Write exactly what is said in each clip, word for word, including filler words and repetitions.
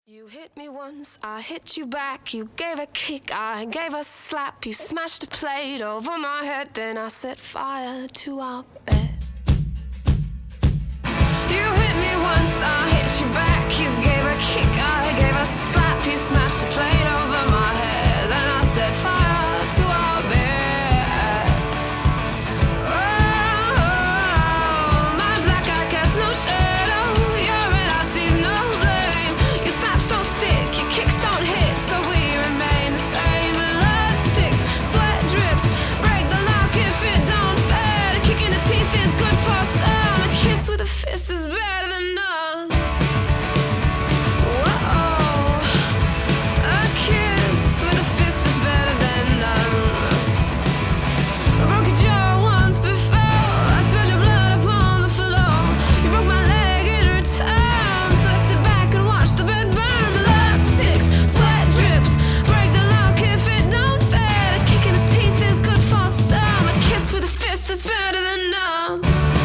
You hit me once, I hit you back. You gave a kick, I gave a slap. You smashed a plate over my head, then I set fire to our bed. You hit me once, I hit you back. You gave a kick, I gave a slap. You smashed a plate over my head, then I set fire to our bed. Oh, my black eye casts no shadow. Your red eye sees no blame. Your slaps don't stick, your kicks don't hit, so we remain the same. Blood sticks, sweat drips, break the lock if it don't fit. A kick in the teeth is good for some. A kiss with a fist is better than none. Whoa, a kiss with a fist is better than none. I broke your jaw once before. I spilled your blood upon the floor. You broke my leg in return, so let's sit back and watch the bed burn. Blood sticks, sweat drips, break the lock if it don't fit. A kick in the teeth is good for some. A kiss with a fist is better than none.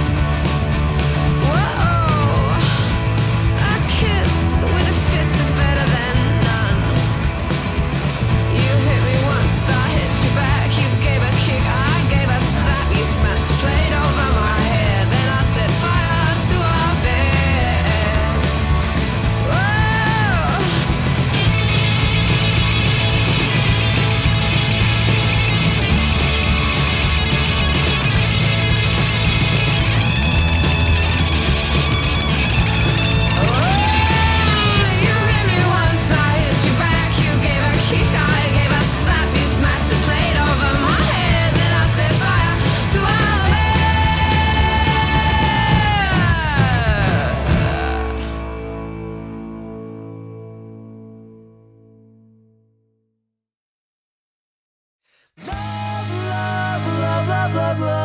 Whoa, a kiss with a fist is better than none. You hit me once, I hit you back. You gave a kick, I gave a slap. You smashed the plate over my head, then I set fire to our bed. Whoa. You hit me once, I hit you back. You gave a kick, I gave a slap. You smashed the plate over my head, then I set fire to our bed. Love, love, love, love, love, love.